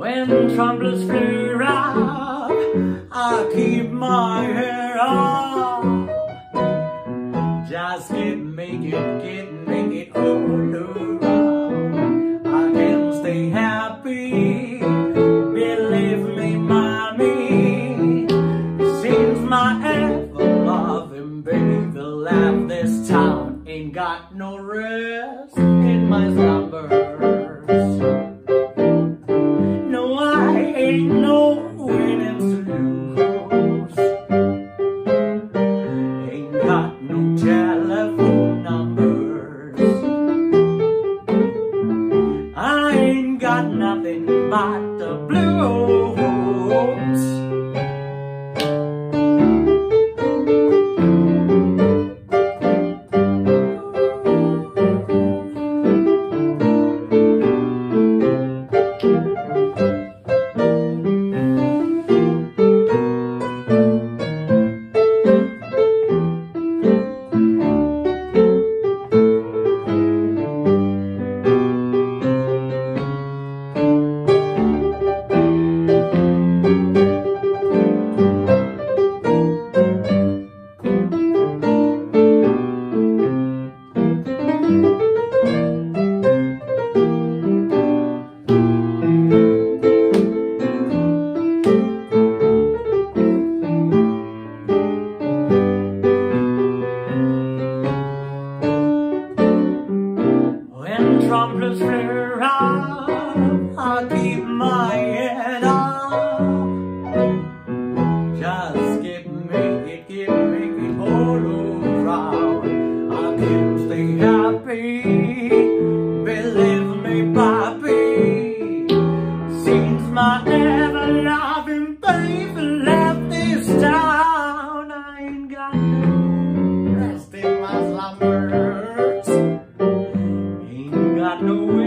When trumpets flare up, I keep my head up. Just make it all around. I can stay happy, believe me, mommy. Seems my ever-loving baby left this town. Ain't got no rest in my slumbers. No, I ain't no winning to lose. Ain't got no telephone numbers. I ain't got nothing but the blues. Trumpets flare up, I keep my head up. Just make it all around. I can stay happy, believe me, papi. Seems my ever-loving baby left this town. I ain't got no rest in my slumbers. Got no